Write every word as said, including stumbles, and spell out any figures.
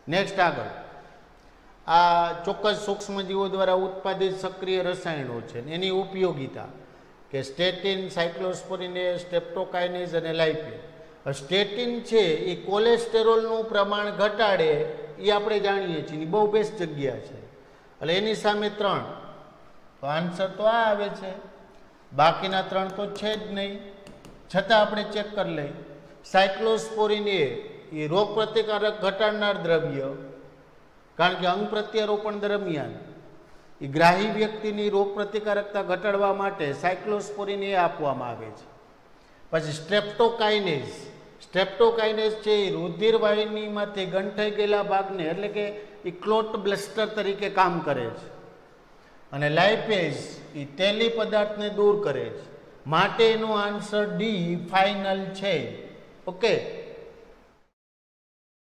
Next આગળ આ ચોક્કસ સૂક્ષ્મજીવો દ્વારા ઉત્પાદિત સક્રિય રસાયણો છે એની ઉપયોગિતા કે સ્ટેટિન, સાયક્લોસ્પોરિનેઝ, સ્ટ્રેપ્ટોકાઇનેઝ અને લાઇપેઝ. સ્ટેટિન છે એ કોલેસ્ટેરોલનું પ્રમાણ ઘટાડે એ આપણે જાણીએ છીએ, બહુ બેસ્ટ જગ્યા છે. એટલે એની સામે ત્રણ, તો આન્સર તો આ આવે છે. બાકીના ત્રણ તો છે જ નહીં, છતાં આપણે ચેક કરી લઈએ. સાયક્લોસ્પોરિન એ એ રોગ પ્રતિકારક ઘટાડનાર દ્રવ્ય, કારણ કે અંગ પ્રત્યારોપણ દરમિયાન એ ગ્રાહી વ્યક્તિની રોગ પ્રતિકારકતા ઘટાડવા માટે સાયક્લોસ્પોરિન એ આપવામાં આવે છે. પછી સ્ટ્રેપ્ટોકાઇનેઝ, સ્ટ્રેપ્ટોકાઇનેઝ છે એ રુધિર વાહિનીમાંથી ગંઠાઈ ગયેલા ભાગને એટલે કે એ ક્લોટ બ્લસ્ટર તરીકે કામ કરે છે. અને લાઇપેઝ એ તેલી પદાર્થને દૂર કરે છે. માટે એનો આન્સર ડી ફાઇનલ છે. ઓકે.